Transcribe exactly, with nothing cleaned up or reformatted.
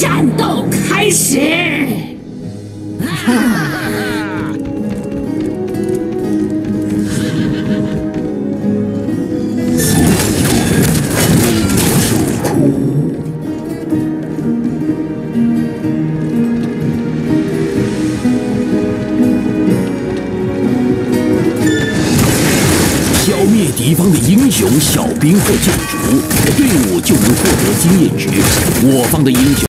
战斗开始！消灭敌方的英雄、小兵或建筑，队伍就能获得经验值。我方的英雄。